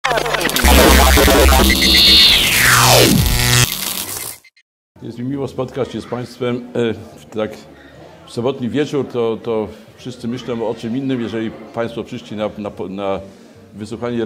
Jest mi miło spotkać się z Państwem. Tak, w sobotni wieczór to wszyscy myślą o czym innym. Jeżeli Państwo przyszli na wysłuchanie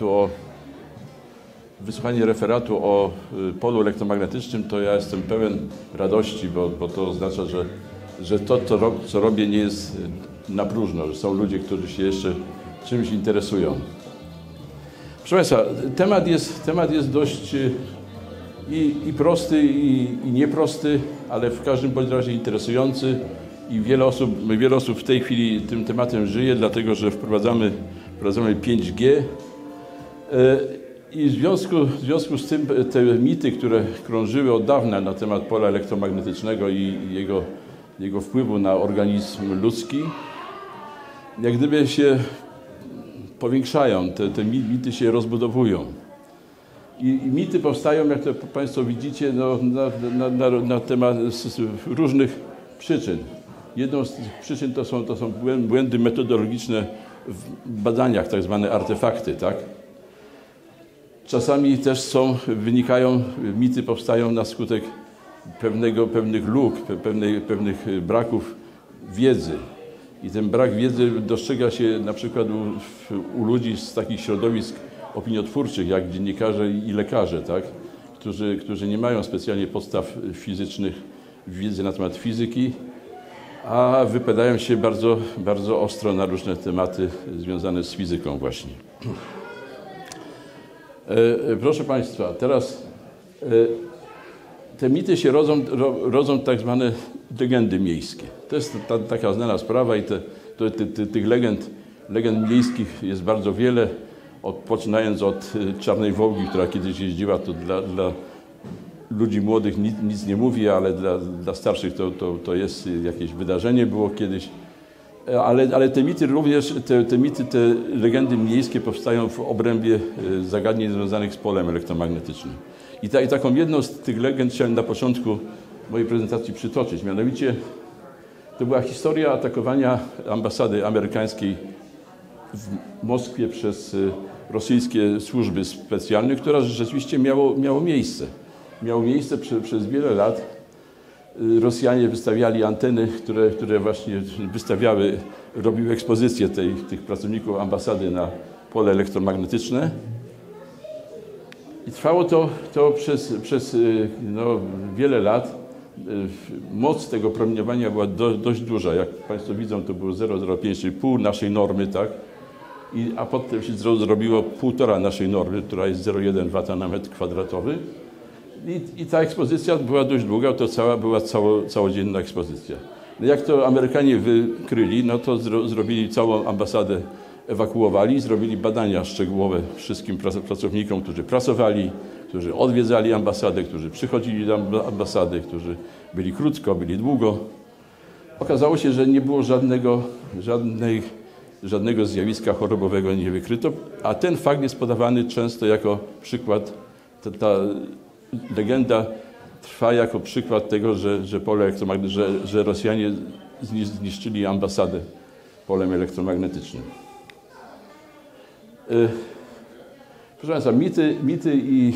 referatu o polu elektromagnetycznym, to ja jestem pełen radości, bo to oznacza, że to, co robię, nie jest na próżno, że są ludzie, którzy się jeszcze czymś interesują. Proszę Państwa, temat jest dość i prosty, i nieprosty, ale w każdym bądź razie interesujący i wiele osób w tej chwili tym tematem żyje, dlatego że wprowadzamy 5G i w związku z tym te mity, które krążyły od dawna na temat pola elektromagnetycznego i jego wpływu na organizm ludzki, jak gdyby się powiększają, te mity się rozbudowują. I mity powstają, jak to Państwo widzicie, na temat różnych przyczyn. Jedną z tych przyczyn to są błędy metodologiczne w badaniach, tak zwane artefakty, tak? Czasami też mity powstają na skutek pewnych luk, pewnych braków wiedzy. I ten brak wiedzy dostrzega się na przykład u ludzi z takich środowisk opiniotwórczych, jak dziennikarze i lekarze, tak? którzy nie mają specjalnie podstaw fizycznych, wiedzy na temat fizyki, a wypowiadają się bardzo, bardzo ostro na różne tematy związane z fizyką właśnie. Proszę Państwa, teraz te mity się rodzą tak zwane legendy miejskie. To jest taka znana sprawa i tych legend miejskich jest bardzo wiele, poczynając od Czarnej Wołgi, która kiedyś jeździła, to dla ludzi młodych nic nie mówi, ale dla starszych to jest jakieś wydarzenie było kiedyś. Ale te mity również, te legendy miejskie powstają w obrębie zagadnień związanych z polem elektromagnetycznym. I taką jedną z tych legend chciałem na początku mojej prezentacji przytoczyć. Mianowicie to była historia atakowania ambasady amerykańskiej w Moskwie przez rosyjskie służby specjalne, która rzeczywiście miało miejsce. Miało miejsce przez wiele lat. Rosjanie wystawiali anteny, które właśnie robiły ekspozycję tych pracowników ambasady na pole elektromagnetyczne. I trwało to przez wiele lat. Moc tego promieniowania była dość duża. Jak Państwo widzą, to było 0,05, czyli pół naszej normy, tak? A potem się zrobiło 1,5 naszej normy, która jest 0,1 W na metr kwadratowy. I ta ekspozycja była dość długa, to była całodzienna ekspozycja. No jak to Amerykanie wykryli, no to zrobili całą ambasadę, ewakuowali, zrobili badania szczegółowe wszystkim pracownikom, którzy pracowali, którzy odwiedzali ambasadę, którzy przychodzili do ambasady, którzy byli krótko, byli długo. Okazało się, że nie było żadnego zjawiska chorobowego nie wykryto, a ten fakt jest podawany często jako przykład, ta legenda trwa jako przykład tego, że pole elektromagnetyczne, że Rosjanie zniszczyli ambasadę polem elektromagnetycznym. Proszę Państwa, mity i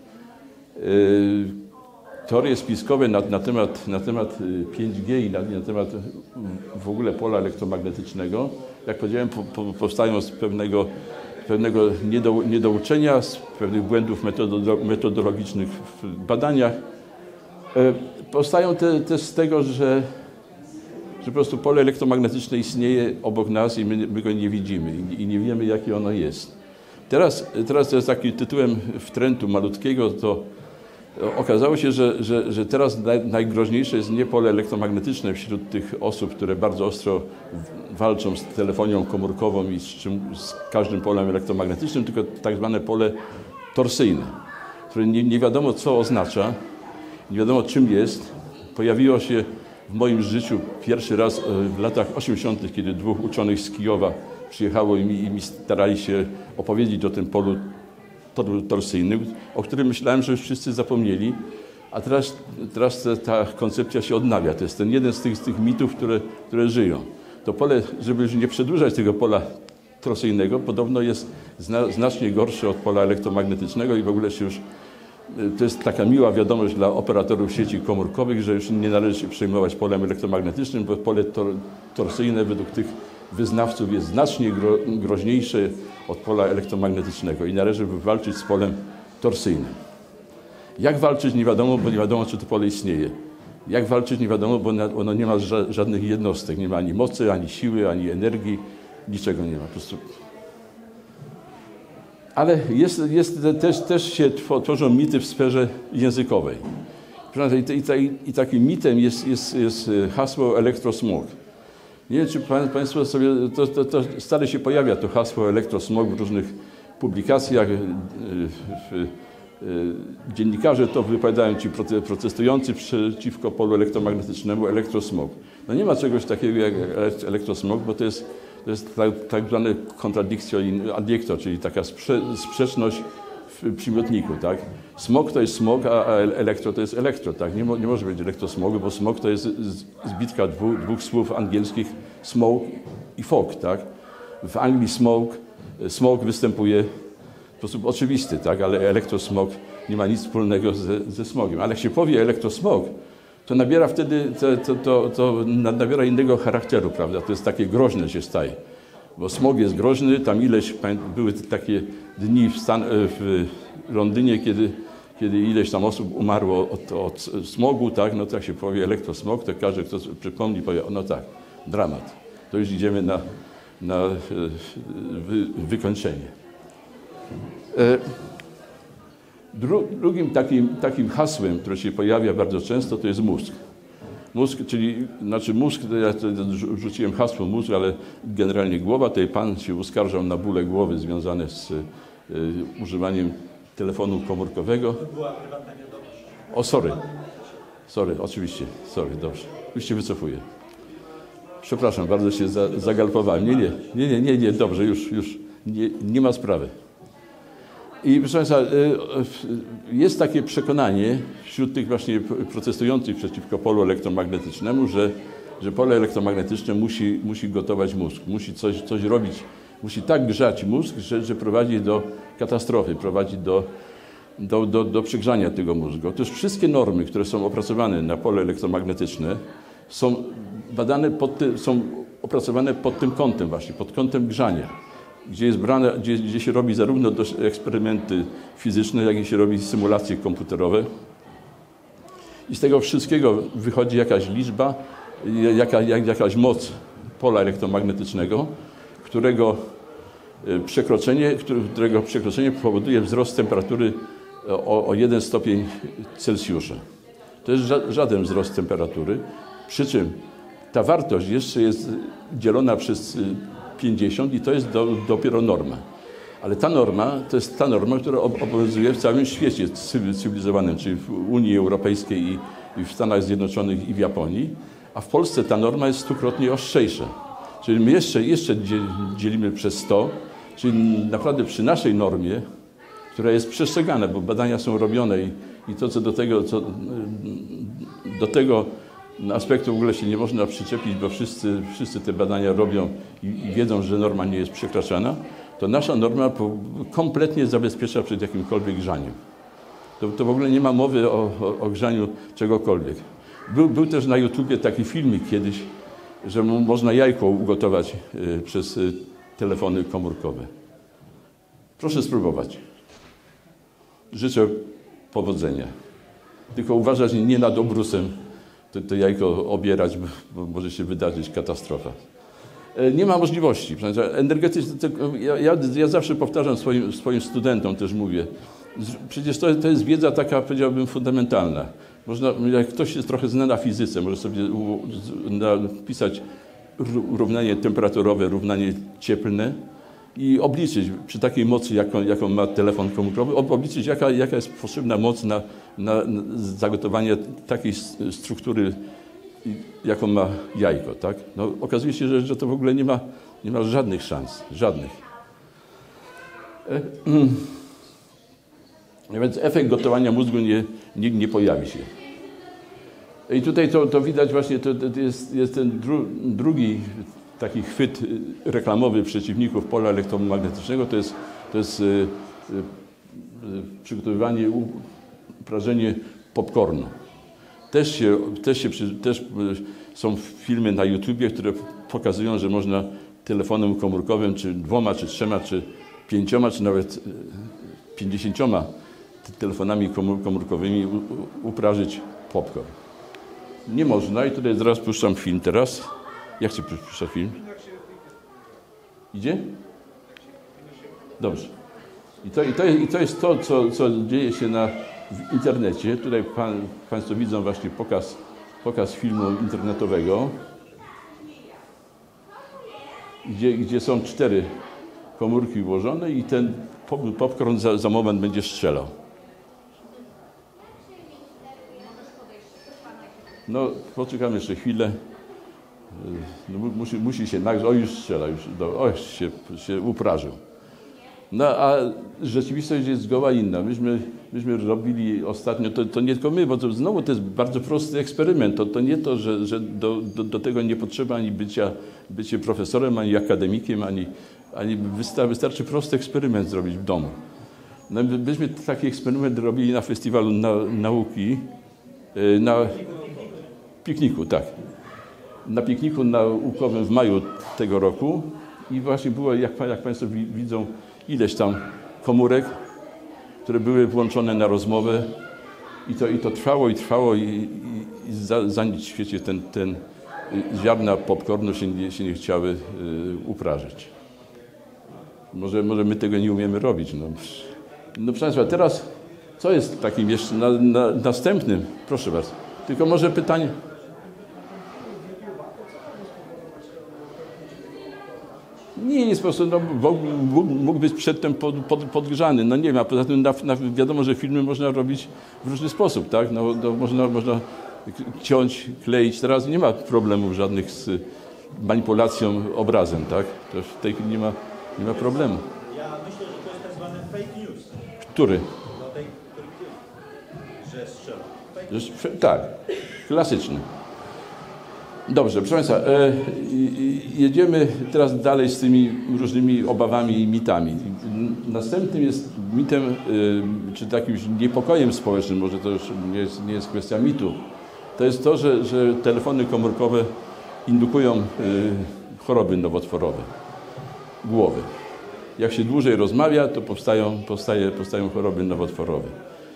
teorie spiskowe na temat 5G i na temat w ogóle pola elektromagnetycznego, jak powiedziałem, powstają z pewnego niedouczenia, z pewnych błędów metodologicznych w badaniach. Powstają też z tego, że po prostu pole elektromagnetyczne istnieje obok nas i my go nie widzimy i nie wiemy, jakie ono jest. Teraz to jest takim tytułem wtrętu malutkiego, to okazało się, że teraz najgroźniejsze jest nie pole elektromagnetyczne wśród tych osób, które bardzo ostro walczą z telefonią komórkową i z każdym polem elektromagnetycznym, tylko tak zwane pole torsyjne, które nie wiadomo co oznacza, nie wiadomo czym jest. Pojawiło się w moim życiu pierwszy raz w latach 80., kiedy dwóch uczonych z Kijowa przyjechało i mi starali się opowiedzieć o tym polu torsyjnym, o którym myślałem, że już wszyscy zapomnieli, a teraz ta koncepcja się odnawia. To jest ten jeden z tych mitów, które żyją. To pole, żeby już nie przedłużać tego pola torsyjnego podobno jest znacznie gorszy od pola elektromagnetycznego i w ogóle się już to jest taka miła wiadomość dla operatorów sieci komórkowych, że już nie należy się przejmować polem elektromagnetycznym, bo pole torsyjne według tych wyznawców jest znacznie groźniejsze od pola elektromagnetycznego i należy walczyć z polem torsyjnym. Jak walczyć nie wiadomo, bo nie wiadomo, czy to pole istnieje. Jak walczyć nie wiadomo, bo ono nie ma żadnych jednostek. Nie ma ani mocy, ani siły, ani energii. Niczego nie ma. Po prostu. Ale też się tworzą mity w sferze językowej. I takim mitem jest hasło elektrosmog. Nie wiem, czy Państwo sobie, to stale się pojawia to hasło elektrosmog w różnych publikacjach. Dziennikarze to wypowiadają, ci protestujący przeciwko polu elektromagnetycznemu, elektrosmog. No nie ma czegoś takiego jak elektrosmog, bo to jest tak zwane contradictio in adjecto, czyli taka sprzeczność w przymiotniku, tak? Smog to jest smog, a elektro to jest elektro, tak? Nie może być elektrosmogu, bo smog to jest zbitka dwóch słów angielskich smoke i fog, tak? W Anglii smog występuje w sposób oczywisty, tak? Ale elektrosmog nie ma nic wspólnego ze smogiem. Ale jak się powie elektrosmog, to nabiera wtedy, nabiera innego charakteru, prawda? To jest takie groźne się staje. Bo smog jest groźny, tam były takie dni w Londynie, kiedy ileś tam osób umarło od smogu, tak? No to jak się powie elektrosmog, to każdy, kto przypomni, powie, no tak, dramat. To już idziemy na wykończenie. Drugim takim hasłem, które się pojawia bardzo często, to jest mózg. Mózg, mózg, ja rzuciłem hasło mózg, ale generalnie głowa. Tutaj pan się uskarżał na bóle głowy związane z używaniem telefonu komórkowego. To była prywatna wiadomość. O, sorry, oczywiście, dobrze. Już się wycofuję. Przepraszam, bardzo się zagalpowałem. Nie, dobrze, już nie ma sprawy. I proszę Państwa, jest takie przekonanie wśród tych właśnie protestujących przeciwko polu elektromagnetycznemu, że pole elektromagnetyczne musi gotować mózg, musi coś robić, musi tak grzać mózg, że prowadzi do katastrofy, prowadzi do przegrzania tego mózgu. Otóż wszystkie normy, które są opracowane na pole elektromagnetyczne, są badane są opracowane pod tym kątem właśnie, pod kątem grzania. Gdzie się robi zarówno eksperymenty fizyczne, jak i się robi symulacje komputerowe. I z tego wszystkiego wychodzi jakaś liczba, jakaś moc pola elektromagnetycznego, którego przekroczenie powoduje wzrost temperatury o 1 stopień Celsjusza. To jest żaden wzrost temperatury, przy czym ta wartość jeszcze jest dzielona przez 50 i to jest dopiero norma. Ale ta norma to jest ta norma, która obowiązuje w całym świecie cywilizowanym, czyli w Unii Europejskiej i w Stanach Zjednoczonych i w Japonii, a w Polsce ta norma jest 100-krotnie ostrzejsza. Czyli my jeszcze dzielimy przez 100, czyli naprawdę przy naszej normie, która jest przestrzegana, bo badania są robione i to, co do tego aspektu w ogóle się nie można przyczepić, bo wszyscy te badania robią i wiedzą, że norma nie jest przekraczana, to nasza norma kompletnie zabezpiecza przed jakimkolwiek grzaniem. To w ogóle nie ma mowy o grzaniu czegokolwiek. Był też na YouTubie taki filmik kiedyś, że można jajko ugotować przez telefony komórkowe. Proszę spróbować. Życzę powodzenia. Tylko uważać nie nad obrusem to jajko obierać, bo może się wydarzyć katastrofa. Nie ma możliwości. Ja zawsze powtarzam swoim studentom, też mówię, przecież to jest wiedza taka, powiedziałbym, fundamentalna. Jak ktoś się trochę zna na fizyce, może sobie napisać równanie temperaturowe, równanie cieplne i obliczyć przy takiej mocy, jaką ma telefon komórkowy, obliczyć, jaka jest potrzebna moc na zagotowanie takiej struktury, jaką ma jajko. Tak? No, okazuje się, że to w ogóle nie ma żadnych szans. Żadnych. Więc efekt gotowania mózgu nie pojawi się. I tutaj to widać właśnie, to jest ten drugi taki chwyt reklamowy przeciwników pola elektromagnetycznego to jest przygotowywanie, prażenie popcornu. Też są filmy na YouTubie, które pokazują, że można telefonem komórkowym, czy 2, czy 3, czy 5, czy nawet 50 telefonami komórkowymi uprażyć popcorn. Nie można i tutaj zaraz puszczam film teraz. Jak się puszcza film? Idzie? Dobrze. I to jest to, co dzieje się w internecie. Tutaj Państwo widzą właśnie pokaz filmu internetowego, gdzie są 4 komórki włożone i ten popcorn za moment będzie strzelał. No, poczekamy jeszcze chwilę. No, musi się nagrzać. O, już strzela, już się uprażył. No, a rzeczywistość jest zgoła inna. Myśmy robili ostatnio, to nie tylko my, bo znowu to jest bardzo prosty eksperyment. To nie to, że do tego nie potrzeba ani bycie profesorem, ani akademikiem, ani wystarczy prosty eksperyment zrobić w domu. No, myśmy taki eksperyment robili na Festiwalu Nauki, na pikniku, tak. Na pikniku naukowym w maju tego roku i właśnie było, jak Państwo widzą, ileś tam komórek, które były włączone na rozmowę i to trwało i za nic w świecie ten ziarna popcornu się nie chciały uprażyć. Może my tego nie umiemy robić. No proszę Państwa, teraz co jest takim jeszcze następnym? Proszę bardzo. Tylko może pytanie. Nie jest po prostu, mógł być przedtem podgrzany. No nie wiem, a poza tym wiadomo, że filmy można robić w różny sposób, tak? No, można ciąć, kleić. Teraz nie ma problemów żadnych z manipulacją obrazem, tak? To w tej chwili nie ma problemu. Ja myślę, że to jest tak zwany fake news. Który? No tej, który widzieli, że strzela. Tak, klasyczny. Dobrze, proszę Państwa, jedziemy teraz dalej z tymi różnymi obawami i mitami. Następnym jest mitem, czy takimś niepokojem społecznym, może to już nie jest kwestia mitu, to jest to, że telefony komórkowe indukują choroby nowotworowe głowy. Jak się dłużej rozmawia, to powstają choroby nowotworowe.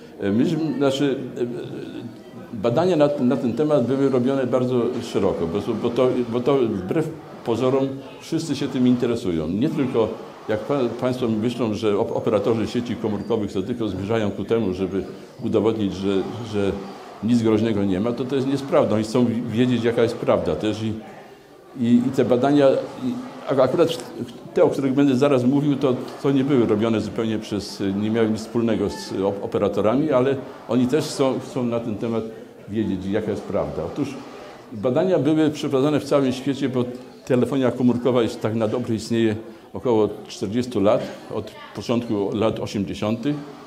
Badania na ten temat były robione bardzo szeroko, bo to wbrew pozorom wszyscy się tym interesują. Nie tylko, jak Państwo myślą, że operatorzy sieci komórkowych to tylko zmierzają ku temu, żeby udowodnić, że nic groźnego nie ma, to jest nieprawda. Oni chcą wiedzieć, jaka jest prawda też i te badania, akurat te, o których będę zaraz mówił, to nie były robione zupełnie nie miały nic wspólnego z operatorami, ale oni też chcą na ten temat wiedzieć, jaka jest prawda. Otóż badania były przeprowadzane w całym świecie, bo telefonia komórkowa jest tak na dobre istnieje około 40 lat, od początku lat 80.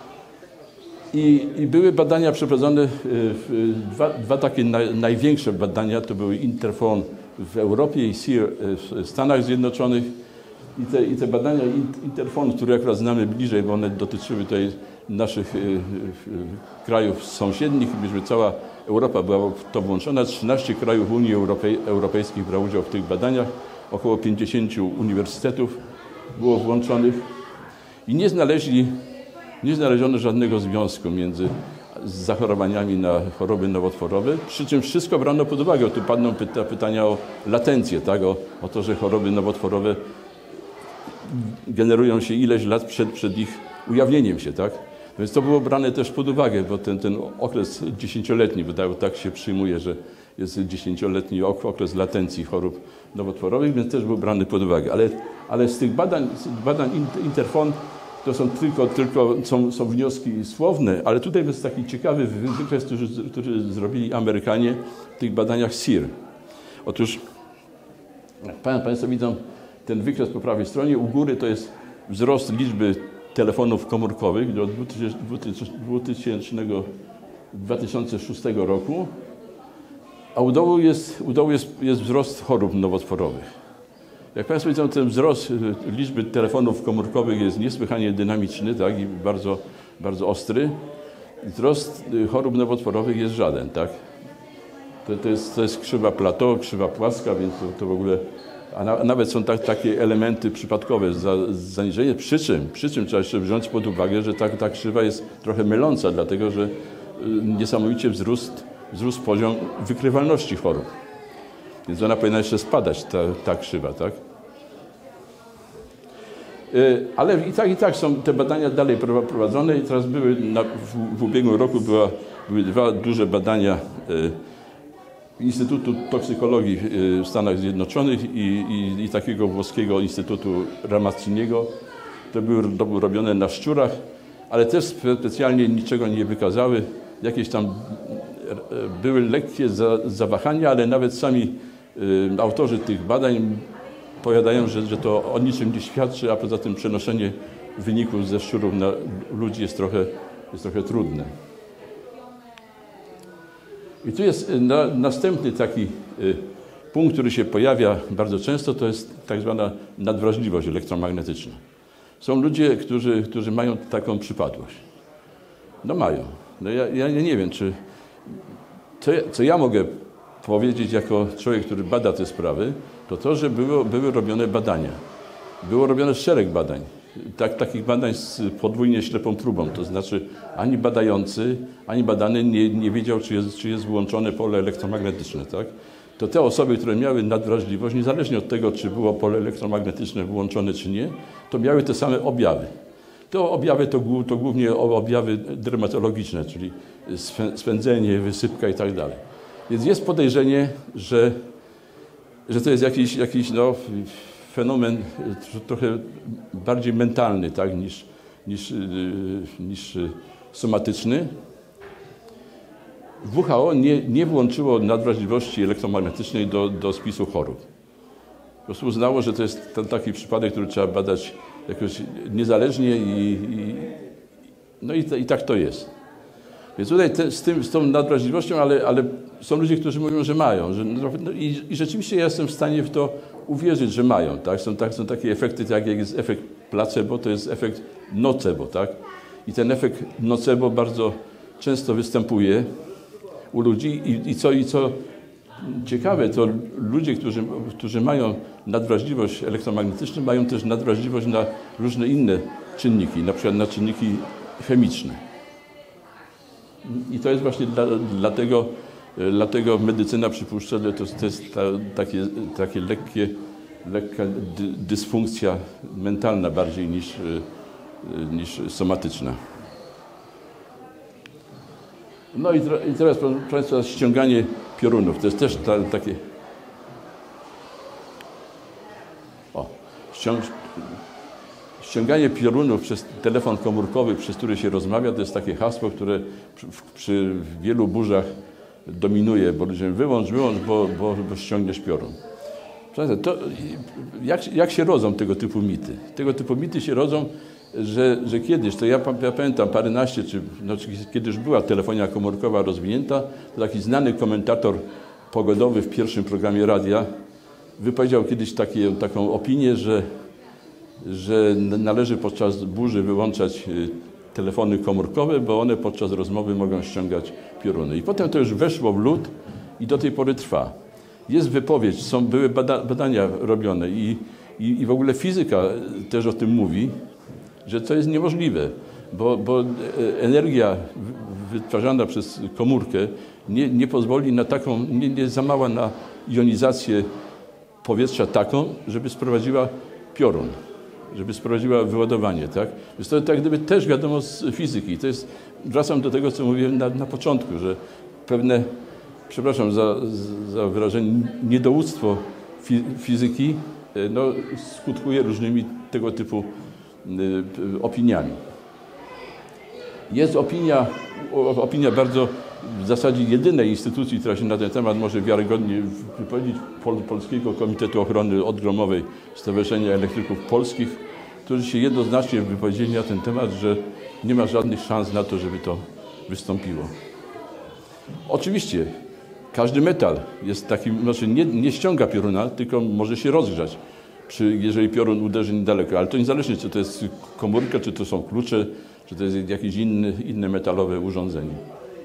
I były badania przeprowadzone, dwa takie największe badania, to były Interphone w Europie i SEER w Stanach Zjednoczonych. I te badania Interphone, które akurat znamy bliżej, bo one dotyczyły tutaj naszych krajów sąsiednich, cała Europa była w to włączona, 13 krajów Unii Europejskiej brało udział w tych badaniach, około 50 uniwersytetów było włączonych i nie znaleziono żadnego związku między zachorowaniami na choroby nowotworowe, przy czym wszystko brano pod uwagę. Tu padną pytania o latencję, tak? o to, że choroby nowotworowe generują się ileś lat przed ich ujawnieniem się, tak? Więc to było brane też pod uwagę, bo ten okres 10-letni, bo tak się przyjmuje, że jest 10-letni okres latencji chorób nowotworowych, więc też był brany pod uwagę. Ale z tych badań Interphone to są tylko są wnioski słowne, ale tutaj jest taki ciekawy wykres, który zrobili Amerykanie w tych badaniach SEER. Otóż, jak Państwo widzą, ten wykres po prawej stronie, u góry to jest wzrost liczby telefonów komórkowych do 2006 roku, a u dołu jest wzrost chorób nowotworowych. Jak Państwo widzą, ten wzrost liczby telefonów komórkowych jest niesłychanie dynamiczny, tak, i bardzo, bardzo ostry. Wzrost chorób nowotworowych jest żaden, tak. To jest krzywa plateau, krzywa płaska, więc to w ogóle... A nawet są takie elementy przypadkowe, zaniżenie. Przy czym trzeba jeszcze wziąć pod uwagę, że ta krzywa jest trochę myląca, dlatego że niesamowicie wzrósł poziom wykrywalności chorób. Więc ona powinna jeszcze spadać, ta krzywa, tak? Ale i tak są te badania dalej prowadzone i teraz w ubiegłym roku były 2 duże badania Instytutu Toksykologii w Stanach Zjednoczonych i takiego włoskiego Instytutu Ramazziniego. To były robione na szczurach, ale też specjalnie niczego nie wykazały. Jakieś tam były lekkie zawahania, ale nawet sami autorzy tych badań powiadają, że to o niczym nie świadczy, a poza tym przenoszenie wyników ze szczurów na ludzi jest trochę trudne. I tu jest następny taki punkt, który się pojawia bardzo często, to jest tak zwana nadwrażliwość elektromagnetyczna. Są ludzie, którzy mają taką przypadłość. No mają. No ja nie wiem, co ja mogę powiedzieć jako człowiek, który bada te sprawy, to że były robione badania. Było robione szereg badań. Takich badań z podwójnie ślepą próbą, to znaczy ani badający, ani badany nie wiedział, czy jest wyłączone pole elektromagnetyczne. Tak? To te osoby, które miały nadwrażliwość, niezależnie od tego, czy było pole elektromagnetyczne wyłączone, czy nie, to miały te same objawy. Te objawy to głównie objawy dermatologiczne, czyli swędzenie, wysypka i tak dalej. Więc jest podejrzenie, że to jest jakiś fenomen trochę bardziej mentalny, tak, niż somatyczny. WHO nie włączyło nadwrażliwości elektromagnetycznej do spisu chorób. Po prostu uznało, że to jest taki przypadek, który trzeba badać jakoś niezależnie i tak to jest. Więc tutaj z tą nadwrażliwością, ale są ludzie, którzy mówią, że mają. I rzeczywiście ja jestem w stanie w to uwierzyć, że mają. Tak? Są takie efekty, tak jak jest efekt placebo, to jest efekt nocebo. Tak? I ten efekt nocebo bardzo często występuje u ludzi i co ciekawe, to ludzie, którzy mają nadwrażliwość elektromagnetyczną, mają też nadwrażliwość na różne inne czynniki, na przykład na czynniki chemiczne. I to jest właśnie dlatego medycyna przypuszcza, że to jest takie lekka dysfunkcja mentalna bardziej niż somatyczna. No i teraz, proszę Państwa, ściąganie piorunów. To jest też takie... Ściąganie piorunów przez telefon komórkowy, przez który się rozmawia, to jest takie hasło, które przy wielu burzach dominuje, bo ludzie wyłącz, bo ściągniesz piorun. To jak się rodzą tego typu mity? Tego typu mity się rodzą, że kiedyś, to ja pamiętam paręnaście, czy kiedy już była telefonia komórkowa rozwinięta, to taki znany komentator pogodowy w pierwszym programie radia wypowiedział kiedyś taką opinię, że należy podczas burzy wyłączać telefony komórkowe, bo one podczas rozmowy mogą ściągać pioruny. I potem to już weszło w lód i do tej pory trwa. Jest wypowiedź, były badania robione i w ogóle fizyka też o tym mówi, że to jest niemożliwe, bo energia wytwarzana przez komórkę nie pozwoli na taką, nie za mała na jonizację powietrza taką, żeby sprowadziła piorun, żeby sprowadziła wyładowanie, tak? Więc to tak gdyby też wiadomo z fizyki. To jest, wracam do tego, co mówiłem na początku, że pewne, przepraszam za wyrażenie, niedowództwo fizyki skutkuje różnymi tego typu opiniami. Jest opinia bardzo w zasadzie jedynej instytucji, która się na ten temat może wiarygodnie wypowiedzieć, Polskiego Komitetu Ochrony Odgromowej Stowarzyszenia Elektryków Polskich, którzy się jednoznacznie wypowiedzieli na ten temat, że nie ma żadnych szans na to, żeby to wystąpiło. Oczywiście każdy metal jest takim, znaczy nie ściąga pioruna, tylko może się rozgrzać jeżeli piorun uderzy niedaleko. Ale to niezależnie, czy to jest komórka, czy to są klucze, czy to jest jakieś inne metalowe urządzenie.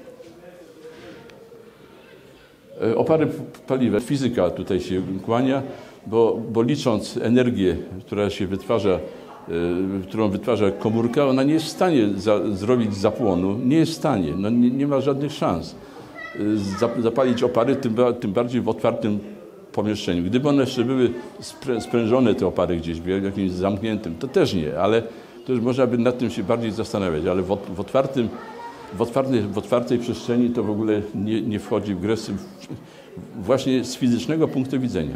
Opary paliwa. Fizyka tutaj się kłania, bo licząc energię, która się wytwarza, którą wytwarza komórka, ona nie jest w stanie zrobić zapłonu, nie jest w stanie, no nie ma żadnych szans zapalić opary, tym bardziej w otwartym pomieszczeniu. Gdyby one jeszcze były sprężone, te opary gdzieś w jakimś zamkniętym, to też nie, ale to już można by nad tym się bardziej zastanawiać, ale w otwartej przestrzeni to w ogóle nie wchodzi w grę właśnie z fizycznego punktu widzenia.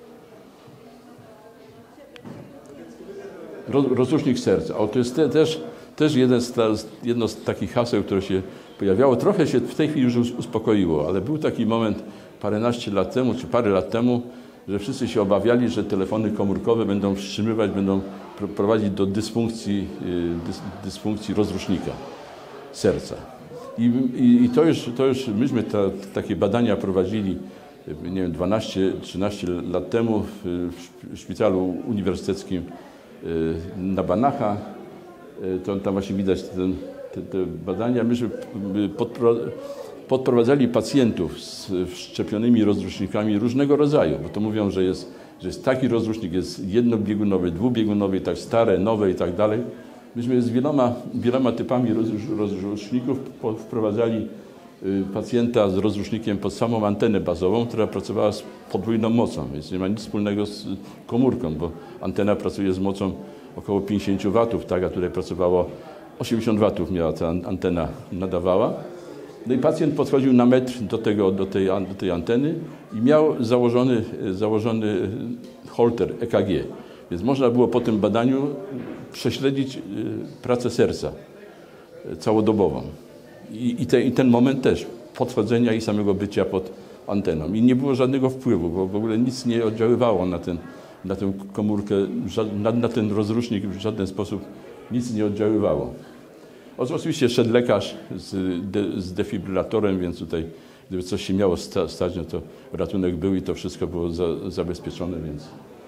Rozrusznik serca. To jest też jedno z takich haseł, które się pojawiało. Trochę się w tej chwili już uspokoiło, ale był taki moment paręnaście lat temu, czy parę lat temu, że wszyscy się obawiali, że telefony komórkowe będą wstrzymywać, będą prowadzić do dysfunkcji rozrusznika serca. I to już myśmy takie badania prowadzili, nie wiem, 12-13 lat temu w szpitalu uniwersyteckim na Banacha. Tam właśnie widać te badania. Myśmy podprowadzali pacjentów z wszczepionymi rozrusznikami różnego rodzaju, bo to mówią, że jest taki rozrusznik, jest jednobiegunowy, dwubiegunowy, tak stare, nowe i tak dalej. Myśmy z wieloma typami rozruszników wprowadzali pacjenta z rozrusznikiem pod samą antenę bazową, która pracowała z podwójną mocą, więc nie ma nic wspólnego z komórką, bo antena pracuje z mocą około 50 W, tak, a tutaj pracowało 80 W miała ta antena, nadawała. No i pacjent podchodził na metr do tej anteny i miał założony holter EKG. Więc można było po tym badaniu prześledzić pracę serca całodobową. I ten moment też podchodzenia i samego bycia pod anteną. I nie było żadnego wpływu, bo w ogóle nic nie oddziaływało na tę komórkę, na ten rozrusznik w żaden sposób nic nie oddziaływało. Oczywiście szedł lekarz z defibrylatorem, więc tutaj gdyby coś się miało stać, no to ratunek był i to wszystko było zabezpieczone, więc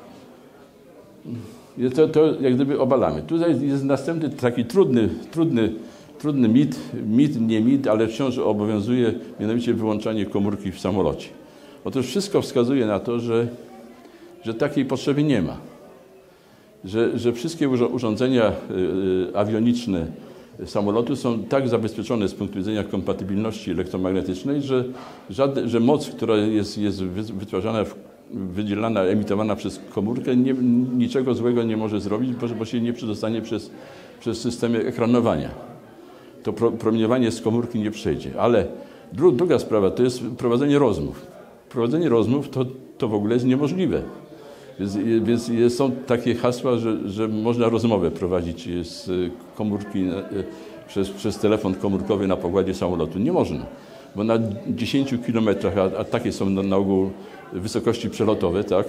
to jak gdyby obalamy. Tutaj jest następny taki trudny mit, ale wciąż obowiązuje, mianowicie wyłączanie komórki w samolocie. Otóż wszystko wskazuje na to, że takiej potrzeby nie ma. Że wszystkie urządzenia awioniczne samolotu są tak zabezpieczone z punktu widzenia kompatybilności elektromagnetycznej, że moc, która jest wytwarzana, wydzielana, emitowana przez komórkę, niczego złego nie może zrobić, bo się nie przedostanie przez systemy ekranowania. To promieniowanie z komórki nie przejdzie. Ale druga sprawa to jest prowadzenie rozmów. Prowadzenie rozmów to w ogóle jest niemożliwe. Więc są takie hasła, że można rozmowę prowadzić z komórki przez telefon komórkowy na pokładzie samolotu. Nie można, bo na 10 kilometrach, a takie są na ogół wysokości przelotowe, tak,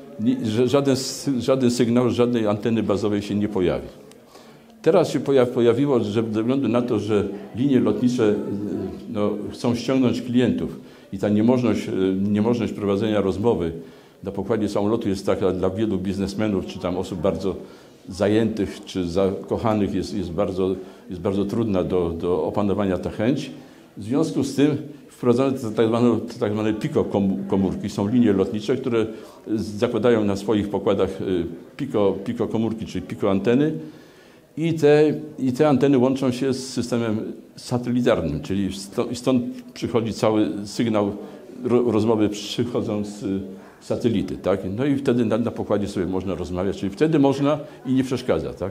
żaden sygnał z żadnej anteny bazowej się nie pojawi. Teraz się pojawiło, że ze względu na to, że linie lotnicze chcą ściągnąć klientów i ta niemożność prowadzenia rozmowy na pokładzie samolotu jest taka dla wielu biznesmenów, czy tam osób bardzo zajętych, czy zakochanych jest bardzo trudna do opanowania ta chęć. W związku z tym wprowadzono tak zwane piko komórki. Są linie lotnicze, które zakładają na swoich pokładach piko komórki, czyli piko anteny i te anteny łączą się z systemem satelitarnym, czyli stąd przychodzi cały sygnał rozmowy przychodzą z satelity, tak? No i wtedy na pokładzie sobie można rozmawiać, czyli wtedy można i nie przeszkadza, tak?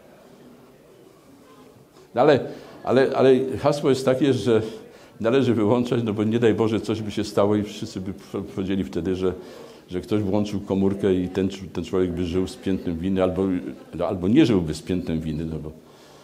Ale hasło jest takie, że należy wyłączać, no bo nie daj Boże coś by się stało i wszyscy by powiedzieli wtedy, że ktoś włączył komórkę i ten człowiek by żył z piętnem winy albo nie żyłby z piętnem winy, no bo...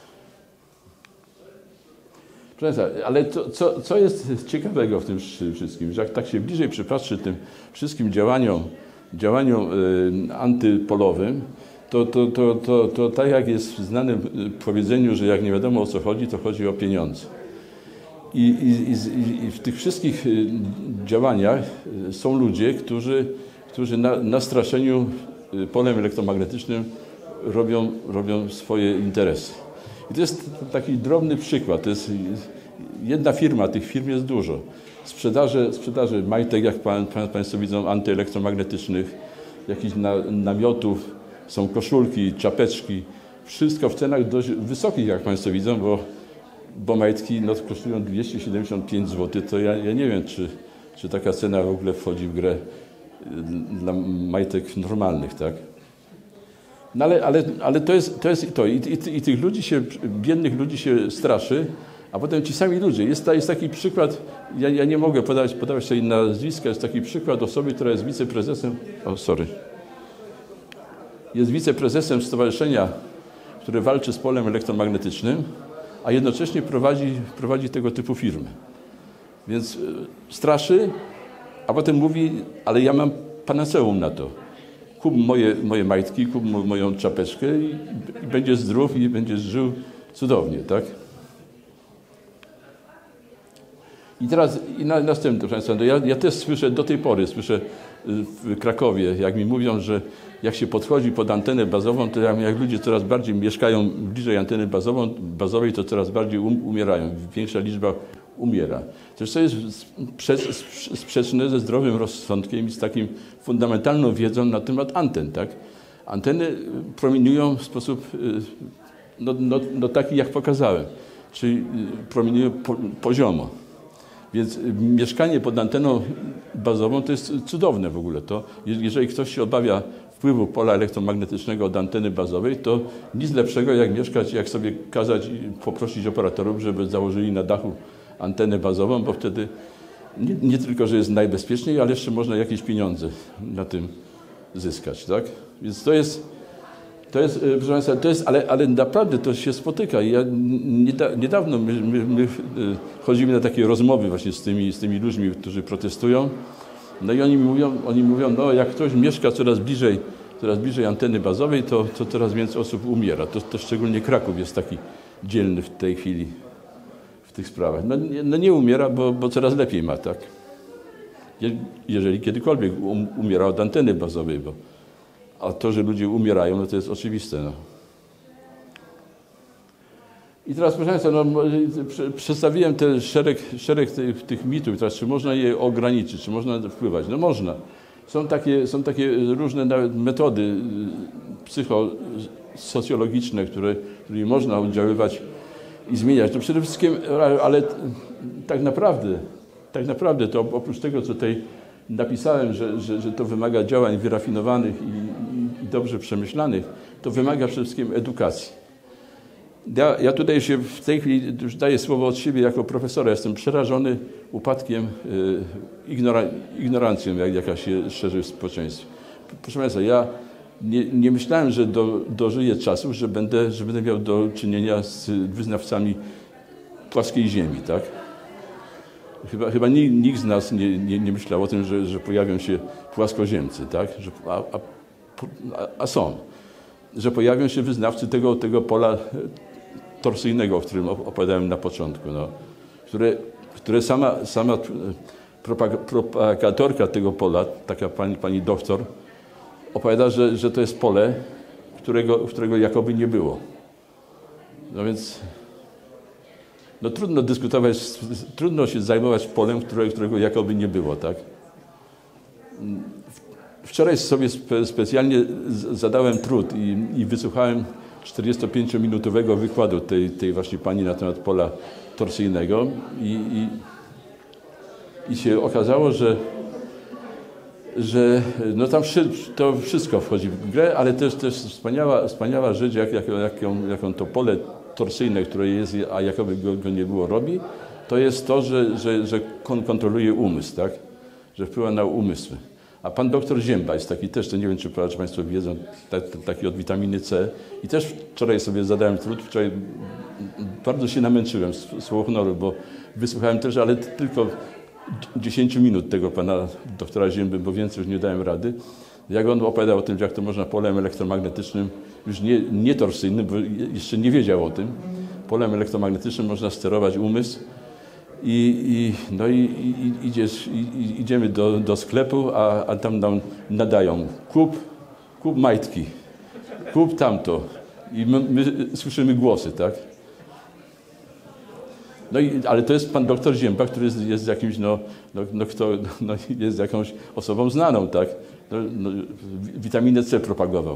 Ale co jest ciekawego w tym wszystkim, że jak tak się bliżej przypatrzy tym wszystkim działaniom antypolowym, to tak jak jest w znanym powiedzeniu, że jak nie wiadomo o co chodzi, to chodzi o pieniądze. I w tych wszystkich działaniach są ludzie, którzy na straszeniu polem elektromagnetycznym robią swoje interesy. I to jest taki drobny przykład. To jest jedna firma, tych firm jest dużo. Sprzedaży majtek, jak Państwo widzą, antyelektromagnetycznych, jakichś namiotów, są koszulki, czapeczki. Wszystko w cenach dość wysokich, jak Państwo widzą, bo majtki kosztują 275 zł. To ja nie wiem, czy taka cena w ogóle wchodzi w grę dla majtek normalnych, tak? No ale to jest to. I tych ludzi biednych ludzi się straszy, a potem ci sami ludzie. Jest taki przykład, ja nie mogę podawać sobie nazwiska, jest taki przykład osoby, która jest wiceprezesem, jest wiceprezesem stowarzyszenia, które walczy z polem elektromagnetycznym, a jednocześnie prowadzi tego typu firmy. Więc straszy, a potem mówi, ale ja mam panaceum na to. Kup moje majtki, kup moją czapeczkę i będziesz zdrów i będziesz żył cudownie, tak? I teraz następne, proszę Państwa, ja też słyszę, do tej pory słyszę w Krakowie, jak mi mówią, że jak się podchodzi pod antenę bazową, to jak ludzie coraz bardziej mieszkają bliżej anteny bazowej, to coraz bardziej umierają. Większa liczba umiera. Zresztą jest sprzeczne ze zdrowym rozsądkiem i z takim fundamentalną wiedzą na temat anten, tak? Anteny promieniują w sposób taki, jak pokazałem, czyli promieniują poziomo. Więc mieszkanie pod anteną bazową to jest cudowne w ogóle. To, jeżeli ktoś się obawia wpływu pola elektromagnetycznego od anteny bazowej, to nic lepszego jak mieszkać, jak sobie kazać i poprosić operatorów, żeby założyli na dachu antenę bazową, bo wtedy nie tylko, że jest najbezpieczniej, ale jeszcze można jakieś pieniądze na tym zyskać, tak? Więc to jest, proszę Państwa, ale naprawdę to się spotyka. Ja niedawno my chodzimy na takie rozmowy właśnie z tymi ludźmi, którzy protestują. No i oni mówią, no jak ktoś mieszka coraz bliżej anteny bazowej, to coraz więcej osób umiera. To szczególnie Kraków jest taki dzielny w tej chwili w tych sprawach. No nie umiera, bo coraz lepiej ma, tak? Jeżeli kiedykolwiek umiera od anteny bazowej, a to, że ludzie umierają, no to jest oczywiste. No. I teraz, proszę Państwa, przedstawiłem szereg tych mitów. Teraz, czy można je ograniczyć, czy można wpływać? No można. Są takie różne nawet metody psychosocjologiczne, którymi można oddziaływać i zmieniać. No przede wszystkim, ale tak naprawdę to oprócz tego, co tutaj napisałem, że to wymaga działań wyrafinowanych i dobrze przemyślanych, to wymaga przede wszystkim edukacji. Ja tutaj się w tej chwili już daję słowo od siebie jako profesora. Jestem przerażony upadkiem, ignorancją, jaka się szerzy w społeczeństwie. Proszę Państwa, ja nie myślałem, że dożyję czasów, że będę miał do czynienia z wyznawcami płaskiej ziemi, tak? Chyba nikt z nas nie myślał o tym, że pojawią się płaskoziemcy, tak? A są. Że pojawią się wyznawcy tego pola torsyjnego, o którym opowiadałem na początku, no, które sama propagatorka tego pola, taka pani doktor, opowiada, że to jest pole, którego jakoby nie było. No więc no trudno dyskutować, trudno się zajmować polem, którego jakoby nie było, tak? Wczoraj sobie specjalnie zadałem trud i wysłuchałem 45-minutowego wykładu tej właśnie pani na temat pola torsyjnego i się okazało, że no tam to wszystko wchodzi w grę, ale też wspaniała rzecz, jaką to pole torsyjne, które jest, a jakoby go nie było, robi, to jest to, że kontroluje umysł, tak? Że wpływa na umysły. A pan doktor Zięba jest taki też, to nie wiem, czy Państwo wiedzą, taki od witaminy C. I też wczoraj sobie zadałem trud, wczoraj bardzo się namęczyłem z honoru, bo wysłuchałem też, ale tylko 10 minut tego pana doktora Zięby, bo więcej już nie dałem rady. Jak on opowiadał o tym, jak to można polem elektromagnetycznym, już nie torsyjnym, bo jeszcze nie wiedział o tym, polem elektromagnetycznym można sterować umysł. Idziemy do sklepu, a tam nam nadają kup majtki, kup tamto. I my słyszymy głosy, tak? No ale to jest pan doktor Zięba, który jest jakimś, jest jakąś osobą znaną, tak? Witaminę C propagował.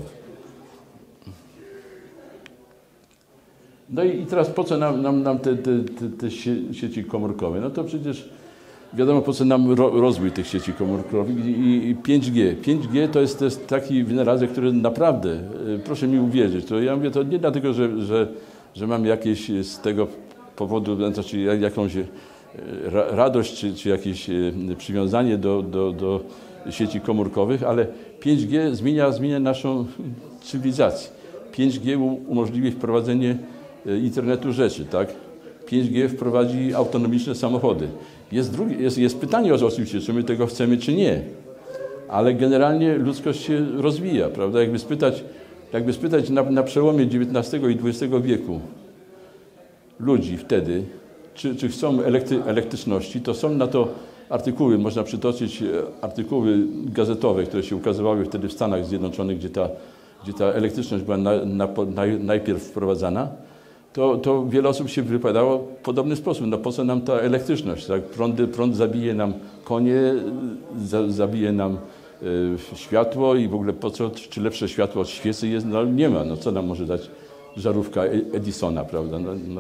No i teraz po co nam te sieci komórkowe? No to przecież wiadomo, po co nam rozwój tych sieci komórkowych i 5G. 5G to jest taki wynalazek, który naprawdę, proszę mi uwierzyć, to ja mówię to nie dlatego, że mam jakieś z tego powodu, znaczy jakąś radość czy jakieś przywiązanie do sieci komórkowych, ale 5G zmienia naszą cywilizację. 5G umożliwi wprowadzenie internetu rzeczy, tak? 5G wprowadzi autonomiczne samochody. Jest pytanie oczywiście, czy my tego chcemy, czy nie. Ale generalnie ludzkość się rozwija, prawda? Jakby spytać na przełomie XIX i XX wieku ludzi wtedy, czy chcą elektryczności, to są na to artykuły, można przytoczyć artykuły gazetowe, które się ukazywały wtedy w Stanach Zjednoczonych, gdzie ta elektryczność była najpierw wprowadzana. To wiele osób się wypowiadało w podobny sposób. No po co nam ta elektryczność? Tak? Prąd zabije nam konie, zabije nam światło i w ogóle po co, czy lepsze światło od świecy jest? No nie ma. No co nam może dać żarówka Edisona, prawda?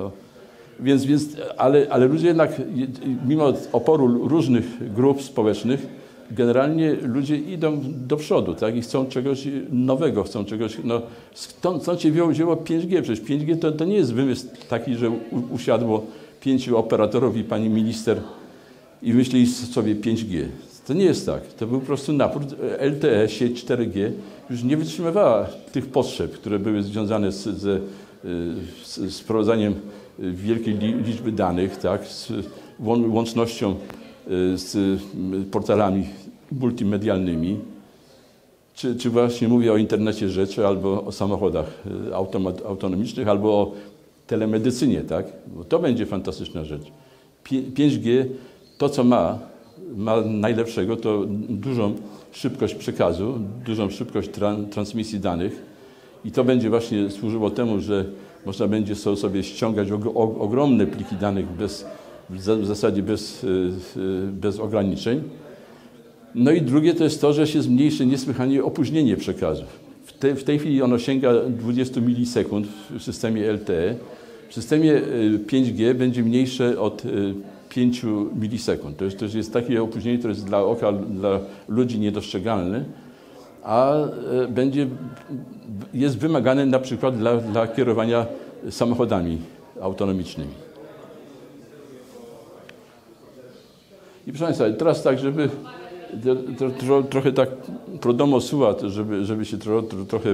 Ale ludzie jednak, mimo oporu różnych grup społecznych, generalnie ludzie idą do przodu, tak? I chcą czegoś nowego, chcą czegoś, stąd się wzięło 5G. Przecież 5G to nie jest wymysł taki, że usiadło 5 operatorów i pani minister i myśleli sobie 5G. To nie jest tak. To był po prostu napór. LTE, sieć 4G już nie wytrzymywała tych potrzeb, które były związane z wprowadzaniem wielkiej liczby danych, tak? Z łącznością z portalami multimedialnymi, czy właśnie mówię o internecie rzeczy, albo o samochodach autonomicznych, albo o telemedycynie, tak? Bo to będzie fantastyczna rzecz. 5G, to co ma najlepszego, to dużą szybkość przekazu, dużą szybkość transmisji danych i to będzie właśnie służyło temu, że można będzie sobie ściągać ogromne pliki danych w zasadzie bez ograniczeń. No i drugie to jest to, że się zmniejszy niesłychanie opóźnienie przekazu. W tej chwili ono sięga 20 milisekund w systemie LTE. W systemie 5G będzie mniejsze od 5 milisekund. To jest takie opóźnienie, które jest dla oka, dla ludzi niedostrzegalne, a jest wymagane na przykład dla kierowania samochodami autonomicznymi. I proszę Państwa, teraz tak, żeby trochę tak pro domo sua, żeby się trochę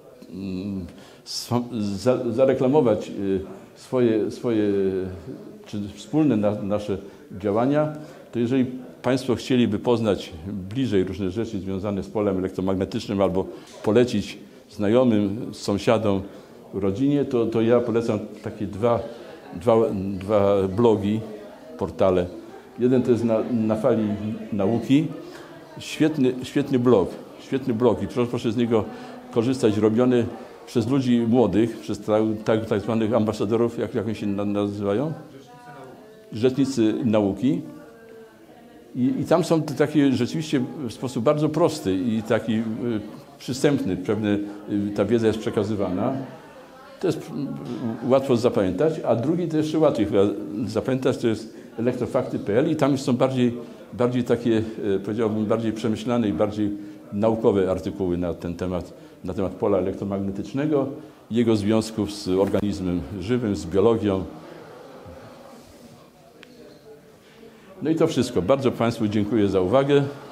zareklamować swoje czy wspólne nasze działania, to jeżeli Państwo chcieliby poznać bliżej różne rzeczy związane z polem elektromagnetycznym albo polecić znajomym, sąsiadom, rodzinie, to ja polecam takie dwa blogi, portale. Jeden to jest na fali nauki. Świetny blog i proszę z niego korzystać, robiony przez ludzi młodych, przez tak zwanych ambasadorów, jak oni się nazywają? Rzecznicy nauki. I tam są takie rzeczywiście w sposób bardzo prosty i taki przystępny, ta wiedza jest przekazywana. To jest łatwo zapamiętać, a drugi to jeszcze łatwiej chyba zapamiętać, to jest elektrofakty.pl i tam już są bardziej takie, powiedziałbym, bardziej przemyślane i bardziej naukowe artykuły na ten temat, na temat pola elektromagnetycznego, jego związków z organizmem żywym, z biologią. No i to wszystko. Bardzo Państwu dziękuję za uwagę.